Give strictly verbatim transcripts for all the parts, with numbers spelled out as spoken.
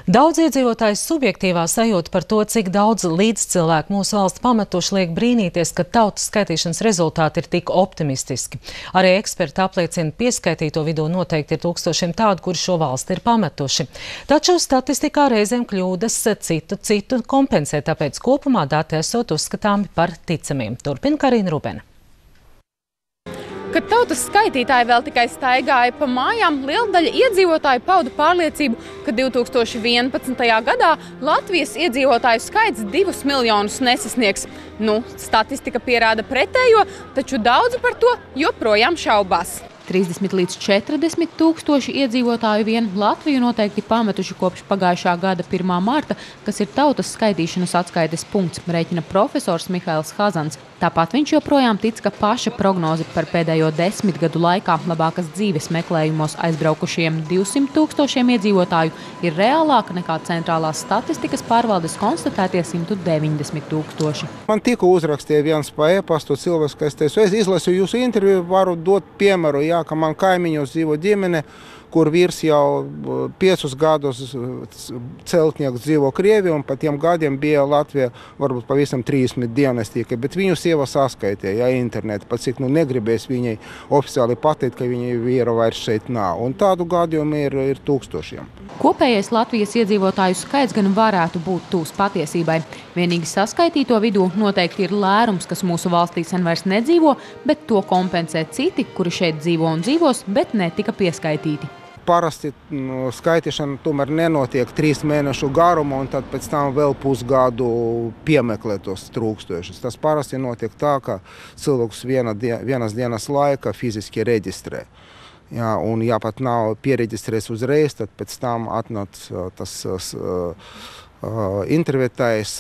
Daudz iedzīvotāju subjektīvā sajūta par to, cik daudz līdzcilvēku mūsu valsts pametuši, liek brīnīties, ka tautas skaitīšanas rezultāti ir tik optimistiski. Arī eksperti apliecina, pieskaitīto vidū noteikti ir tūkstošiem tādu, kuri šo valsti ir pametuši. Taču statistikā reizēm kļūdas citu citu kompensē, tāpēc kopumā dati esot uzskatāmi par ticamiem. Turpina Karina Rubena. Kad tautas skaitītāji vēl tikai staigāja pa mājām, liela daļa iedzīvotāju pauda pārliecību, ka divi tūkstoši vienpadsmitajā gadā Latvijas iedzīvotāju skaits divus miljonus nesasniegs. Nu, statistika pierāda pretējo, taču daudzi par to joprojām šaubās. trīsdesmit līdz četrdesmit tūkstoši iedzīvotāju vien Latviju noteikti pametuši kopš pagājušā gada pirmā marta, kas ir tautas skaitīšanas atskaites punkts, rēķina profesors Mihails Hazans. Tāpat viņš joprojām tic, ka paša prognoze par pēdējo desmit gadu laikā labākas dzīves meklējumos aizbraukušiem divsimt tūkstošiem iedzīvotāju ir reālāka nekā centrālās statistikas pārvaldes konstatētie simt deviņdesmit tūkstoši. Man tikko uzrakstīja viens pa e-pastu cilvēks, ka es teicu, es izlasu jūsu interviju, varu dot piemēru, jā, ka man kaimiņos dzīvo ģimene, kur vīrs jau piecus gadus celtnieks dzīvo Krievijā, un pa tiem gadiem bija Latvija varbūt pavisam trīsdesmit dienas tikai, bet viņu sieva saskaitīja, ja, internetā, pat cik nu negribēs viņai oficiāli pateikt, ka viņa vīra vairs šeit nav, un tādu gadījumu ir, ir tūkstošiem. Kopējais Latvijas iedzīvotāju skaits gan varētu būt tūs patiesībai. Vienīgi saskaitīto vidū noteikti ir lērums, kas mūsu valstī sen vairs nedzīvo, bet to kompensē citi, kuri šeit dzīvo un dzīvos, bet netika pieskaitīti. Parasti nu, skaitīšana tomēr nenotiek trīs mēnešu garumā, un tad pēc tam vēl pusgadu piemeklē tos trūkstošus. Tas parasti notiek tā, ka cilvēks viena, vienas dienas laika fiziski reģistrē. Jā, un ja pat nav piereģistrēts uzreiz, tad pēc tam atnāc tas uh, intervietājs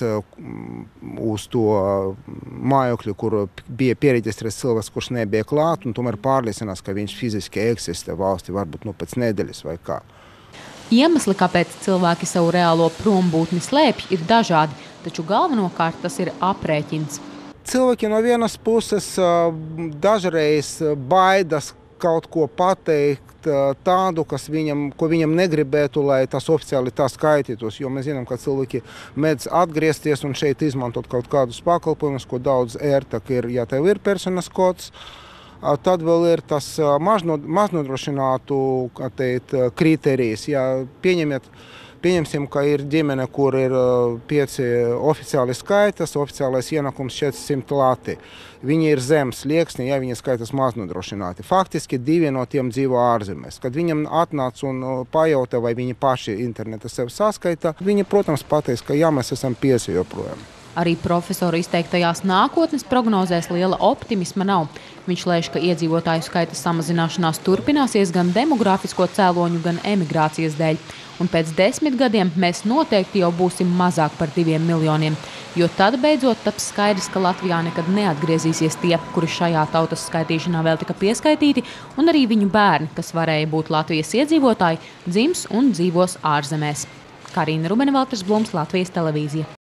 uz to mājokļu, kur bija piereģistrēts cilvēks, kurš nebija klāt, un tomēr pārliecinās, ka viņš fiziski eksistē valstī, varbūt nu, pēc nedēļas vai kā. Iemesli, kāpēc cilvēki savu reālo prombūtni slēpj, ir dažādi, taču galvenokārt tas ir aprēķins. Cilvēki no vienas puses dažreiz baidas kaut ko pateikt tādu, kas viņam, ko viņam negribētu, lai tas oficiāli tā skaitītos, jo mēs zinām, ka cilvēki mēdz atgriezties un šeit izmantot kaut kādus pakalpojumus, ko daudz ērtāk ir, ja tev ir personas kods. Tad vēl ir tas maznodrošinātu, kā teikt, kriterijs. Ja pieņemiet, pieņemsim, ka ir ģimene, kur ir pieci oficiāli skaitas, oficiālais ienākums četrsimt lati. Viņi ir zem slieksni, ja viņi skaitas maznodrošināti. Faktiski divi no tiem dzīvo ārzemēs. Kad viņam atnāc un pajautā, vai viņi paši interneta sev saskaita, viņi, protams, pateiks, ka jā, mēs esam pieci joprojām. Arī profesoru izteiktajās nākotnes prognozēs liela optimisma nav. Viņš lēš, ka iedzīvotāju skaita samazināšanās turpināsies gan demografisko cēloņu, gan emigrācijas dēļ. Un pēc desmit gadiem mēs noteikti jau būsim mazāk par diviem miljoniem, jo tad beidzot taps skaidrs, ka Latvijā nekad neatgriezīsies tie, kuri šajā tautas skaitīšanā vēl tika pieskaitīti, un arī viņu bērni, kas varēja būt Latvijas iedzīvotāji, dzims un dzīvos ārzemēs. Karina Rubena, Valters Blums, Latvijas televīzija.